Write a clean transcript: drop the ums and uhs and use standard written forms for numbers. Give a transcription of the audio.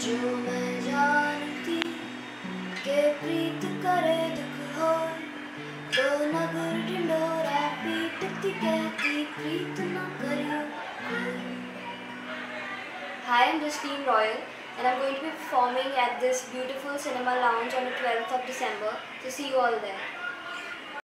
जो मैं जानती के प्रीत करे दुख हो तो नगर ढिंडोरा पीटती कहती प्रीत न करियो। Hi, I'm Justine Royal and I'm going to be performing at this beautiful cinema lounge on the 12th of December. So see you all there.